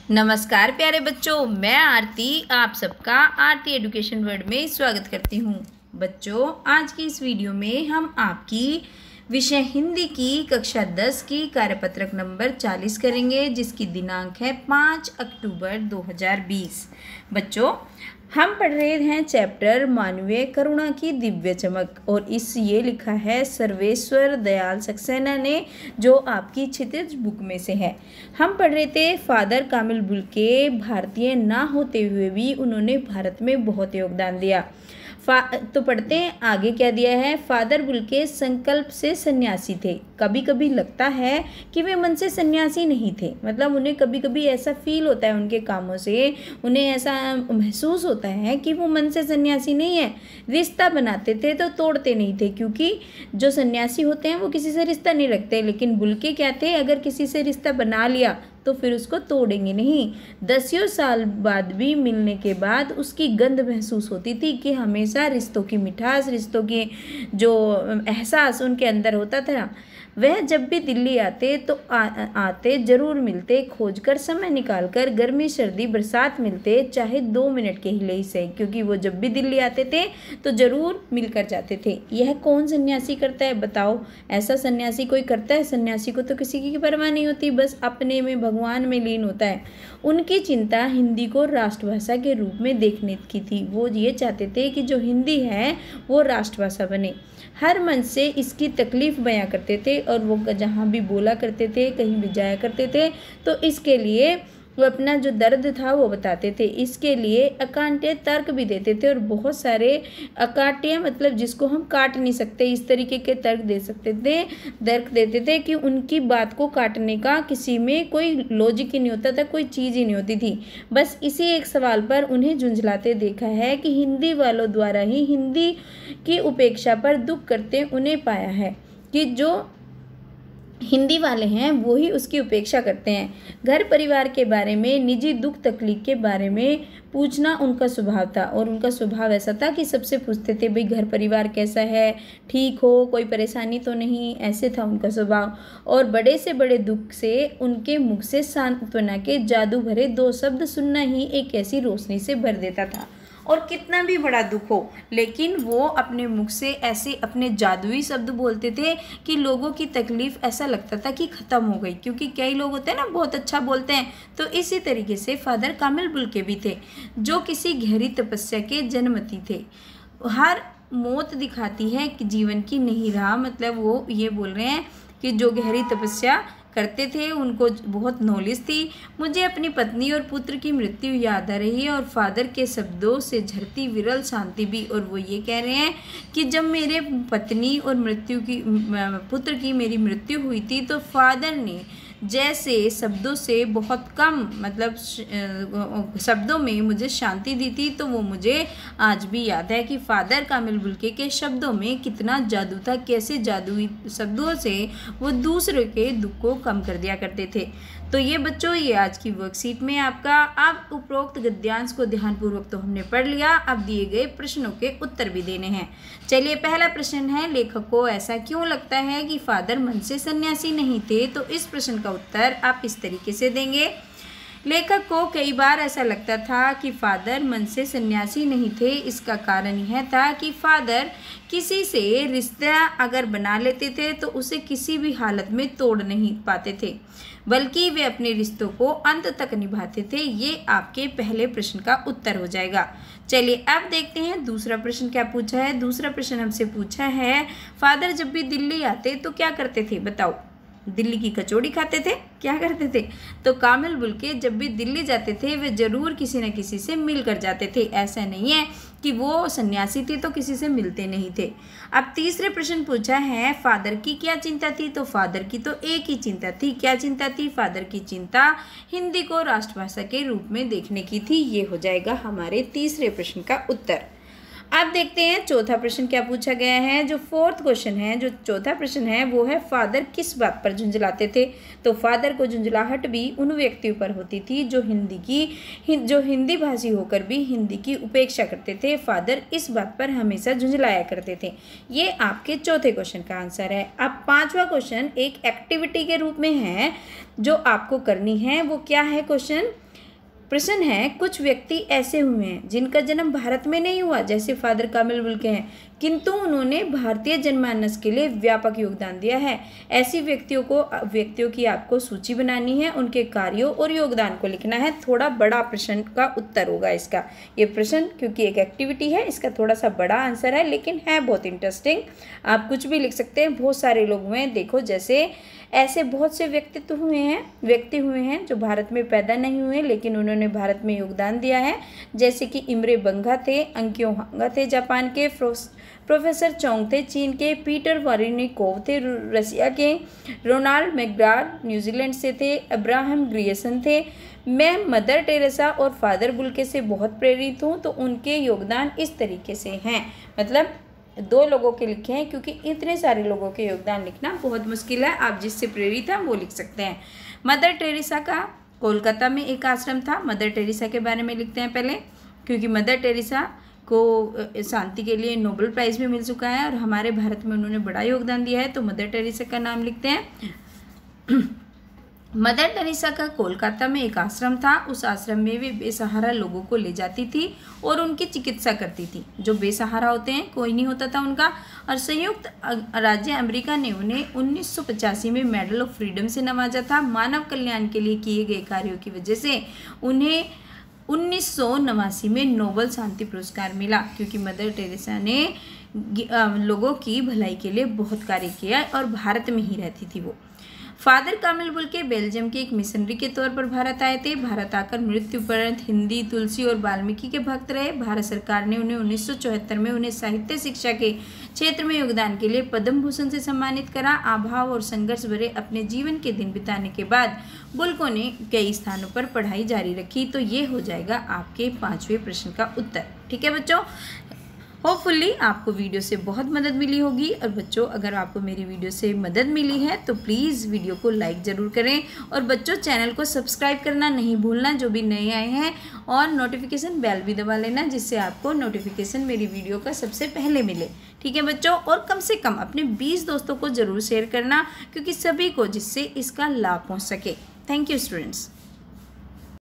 नमस्कार प्यारे बच्चों, मैं आरती आप सबका आरती एजुकेशन वर्ल्ड में स्वागत करती हूँ। बच्चों, आज की इस वीडियो में हम आपकी विषय हिंदी की कक्षा 10 की कार्यपत्रक नंबर 40 करेंगे, जिसकी दिनांक है 5 अक्टूबर 2020। बच्चों, हम पढ़ रहे हैं चैप्टर मानवीय करुणा की दिव्य चमक, और ये लिखा है सर्वेश्वर दयाल सक्सेना ने, जो आपकी क्षितिज बुक में से है। हम पढ़ रहे थे फादर कामिल बुल्के भारतीय ना होते हुए भी उन्होंने भारत में बहुत योगदान दिया। तो पढ़ते हैं आगे क्या दिया है। फादर बुल्के संकल्प से सन्यासी थे। कभी कभी लगता है कि वे मन से सन्यासी नहीं थे, मतलब उन्हें कभी कभी ऐसा फील होता है उनके कामों से, उन्हें ऐसा महसूस होता है कि वो मन से सन्यासी नहीं है। रिश्ता बनाते थे तो तोड़ते नहीं थे, क्योंकि जो सन्यासी होते हैं वो किसी से रिश्ता नहीं रखते, लेकिन बुल्के क्या थे, अगर किसी से रिश्ता बना लिया तो फिर उसको तोड़ेंगे नहीं। 10 साल बाद भी मिलने के बाद उसकी गंध महसूस होती थी कि हमेशा रिश्तों की मिठास, रिश्तों की जो एहसास उनके अंदर होता था। वह जब भी दिल्ली आते तो आते ज़रूर मिलते, खोजकर समय निकालकर, गर्मी सर्दी बरसात मिलते, चाहे 2 मिनट के ही सही, क्योंकि वो जब भी दिल्ली आते थे तो ज़रूर मिलकर जाते थे। यह कौन सन्यासी करता है बताओ? ऐसा सन्यासी कोई करता है? सन्यासी को तो किसी की परवाह नहीं होती, बस अपने में भगवान में लीन होता है। उनकी चिंता हिंदी को राष्ट्रभाषा के रूप में देखने की थी। वो ये चाहते थे कि जो हिंदी है वो राष्ट्रभाषा बने। हर मंच से इसकी तकलीफ़ बयां करते थे, और वो जहाँ भी बोला करते थे, कहीं भी जाया करते थे, तो इसके लिए वो अपना जो दर्द था वो बताते थे। इसके लिए अकांटे तर्क भी देते थे, और बहुत सारे अकाट्य मतलब जिसको हम काट नहीं सकते, इस तरीके के तर्क देते थे कि उनकी बात को काटने का किसी में कोई लॉजिक ही नहीं होता था, कोई चीज़ ही नहीं होती थी। बस इसी एक सवाल पर उन्हें झुंझलाते देखा है कि हिंदी वालों द्वारा ही हिंदी की उपेक्षा पर दुख करते उन्हें पाया है, कि जो हिंदी वाले हैं वो ही उसकी उपेक्षा करते हैं। घर परिवार के बारे में, निजी दुख तकलीफ के बारे में पूछना उनका स्वभाव था, और उनका स्वभाव ऐसा था कि सबसे पूछते थे भाई घर परिवार कैसा है, ठीक हो, कोई परेशानी तो नहीं, ऐसे था उनका स्वभाव। और बड़े से बड़े दुख से उनके मुख से सांत्वना के जादू भरे 2 शब्द सुनना ही एक ऐसी रोशनी से भर देता था। और कितना भी बड़ा दुख हो, लेकिन वो अपने मुख से ऐसे अपने जादुई शब्द बोलते थे कि लोगों की तकलीफ़ ऐसा लगता था कि ख़त्म हो गई। क्योंकि कई लोग होते हैं ना, बहुत अच्छा बोलते हैं, तो इसी तरीके से फादर कामिल बुल्के भी थे, जो किसी गहरी तपस्या के जन्मती थे। हर मौत दिखाती है कि जीवन की नहीं रहा, मतलब वो ये बोल रहे हैं कि जो गहरी तपस्या करते थे उनको बहुत नॉलेज थी। मुझे अपनी पत्नी और पुत्र की मृत्यु याद आ रही है, और फादर के शब्दों से झरती विरल शांति भी। और वो ये कह रहे हैं कि जब मेरे पत्नी और पुत्र की मेरी मृत्यु हुई थी, तो फादर ने जैसे शब्दों से बहुत कम, मतलब शब्दों में मुझे शांति दी थी, तो वो मुझे आज भी याद है कि फादर कामिल बुल्के के शब्दों में कितना जादू था, कैसे जादुई शब्दों से वो दूसरे के दुख को कम कर दिया करते थे। तो ये बच्चों, ये आज की वर्कशीट में आपका अब उपरोक्त गद्यांश को ध्यानपूर्वक तो हमने पढ़ लिया, अब दिए गए प्रश्नों के उत्तर भी देने हैं। चलिए, पहला प्रश्न है, लेखक को ऐसा क्यों लगता है कि फादर मन से सन्यासी नहीं थे? तो इस प्रश्न का उत्तर आप इस तरीके से देंगे। लेखक को कई बार ऐसा लगता था कि फादर मन से सन्यासी नहीं थे। इसका कारण यह था कि फादर किसी से रिश्ता अगर बना लेते थे तो उसे किसी भी हालत में तोड़ नहीं पाते थे, बल्कि वे अपने रिश्तों को अंत तक निभाते थे। ये आपके पहले प्रश्न का उत्तर हो जाएगा। चलिए, अब देखते हैं दूसरा प्रश्न क्या पूछा है। दूसरा प्रश्न हमसे पूछा है, फादर जब भी दिल्ली आते तो क्या करते थे बताओ? दिल्ली की कचौड़ी खाते थे, क्या करते थे? तो कामिल बुल्के जब भी दिल्ली जाते थे वे जरूर किसी न किसी से मिल कर जाते थे। ऐसा नहीं है कि वो सन्यासी थे तो किसी से मिलते नहीं थे। अब तीसरे प्रश्न पूछा है, फादर की क्या चिंता थी? तो फादर की तो एक ही चिंता थी। क्या चिंता थी? फादर की चिंता हिंदी को राष्ट्रभाषा के रूप में देखने की थी। ये हो जाएगा हमारे तीसरे प्रश्न का उत्तर। अब देखते हैं चौथा प्रश्न क्या पूछा गया है। जो फोर्थ क्वेश्चन है, जो चौथा प्रश्न है, वो है फादर किस बात पर झुंझलाते थे? तो फादर को झुंझलाहट भी उन व्यक्तियों पर होती थी जो हिंदी भाषी होकर भी हिंदी की उपेक्षा करते थे। फादर इस बात पर हमेशा झुंझलाया करते थे। ये आपके चौथे क्वेश्चन का आंसर है। अब पांचवा क्वेश्चन एक एक्टिविटी के रूप में है जो आपको करनी है। वो क्या है क्वेश्चन? प्रश्न है, कुछ व्यक्ति ऐसे हुए हैं जिनका जन्म भारत में नहीं हुआ, जैसे फादर कामिल बुल्के हैं, किंतु उन्होंने भारतीय जनमानस के लिए व्यापक योगदान दिया है। ऐसी व्यक्तियों की आपको सूची बनानी है, उनके कार्यों और योगदान को लिखना है। थोड़ा बड़ा प्रश्न का उत्तर होगा इसका ये प्रश्न, क्योंकि एक एक्टिविटी है, इसका थोड़ा सा बड़ा आंसर है, लेकिन है बहुत इंटरेस्टिंग। आप कुछ भी लिख सकते हैं। बहुत सारे लोग हुए हैं, देखो जैसे ऐसे बहुत से व्यक्ति हुए हैं जो भारत में पैदा नहीं हुए लेकिन उन्होंने भारत में योगदान दिया है, जैसे कि इमरे बंगा थे, अंकियो हांगा थे जापान के, प्रोफेसर चोंग थे चीन के, पीटर वारिनिकोव थे रसिया के, रोनाल्ड मैकग्राथ न्यूजीलैंड से थे, अब्राहम ग्रियसन थे। मैं मदर टेरेसा और फादर बुल्के से बहुत प्रेरित हूँ, तो उनके योगदान इस तरीके से हैं। मतलब 2 लोगों के लिखे हैं, क्योंकि इतने सारे लोगों के योगदान लिखना बहुत मुश्किल है। आप जिससे प्रेरित हैं वो लिख सकते हैं। मदर टेरेसा का कोलकाता में एक आश्रम था। मदर टेरेसा के बारे में लिखते हैं पहले, क्योंकि मदर टेरेसा को शांति के लिए नोबेल प्राइज़ भी मिल चुका है और हमारे भारत में उन्होंने बड़ा योगदान दिया है, तो मदर टेरेसा का नाम लिखते हैं। मदर टेरेसा का कोलकाता में एक आश्रम था। उस आश्रम में वे बेसहारा लोगों को ले जाती थी और उनकी चिकित्सा करती थी। जो बेसहारा होते हैं, कोई नहीं होता था उनका। और संयुक्त राज्य अमेरिका ने उन्हें 1985 में मेडल ऑफ फ्रीडम से नवाजा था। मानव कल्याण के लिए किए गए कार्यों की वजह से उन्हें 1989 में नोबेल शांति पुरस्कार मिला, क्योंकि मदर टेरेसा ने लोगों की भलाई के लिए बहुत कार्य किया और भारत में ही रहती थी वो। फादर कामिल बुल्के बेल्जियम के एक मिशनरी के तौर पर भारत आए थे। भारत आकर मृत्यु पर्यंत हिंदी, तुलसी और वाल्मीकि के भक्त रहे। भारत सरकार ने उन्हें 1974 में उन्हें साहित्य शिक्षा के क्षेत्र में योगदान के लिए पद्म भूषण से सम्मानित करा। अभाव और संघर्ष भरे अपने जीवन के दिन बिताने के बाद बुल्को ने कई स्थानों पर पढ़ाई जारी रखी। तो ये हो जाएगा आपके 5वें प्रश्न का उत्तर। ठीक है बच्चों, होपफुली आपको वीडियो से बहुत मदद मिली होगी। और बच्चों, अगर आपको मेरी वीडियो से मदद मिली है तो प्लीज़ वीडियो को लाइक ज़रूर करें। और बच्चों, चैनल को सब्सक्राइब करना नहीं भूलना जो भी नए आए हैं, और नोटिफिकेशन बेल भी दबा लेना, जिससे आपको नोटिफिकेशन मेरी वीडियो का सबसे पहले मिले। ठीक है बच्चों, और कम से कम अपने 20 दोस्तों को ज़रूर शेयर करना, क्योंकि सभी को जिससे इसका लाभ पहुँच सके। Thank you students.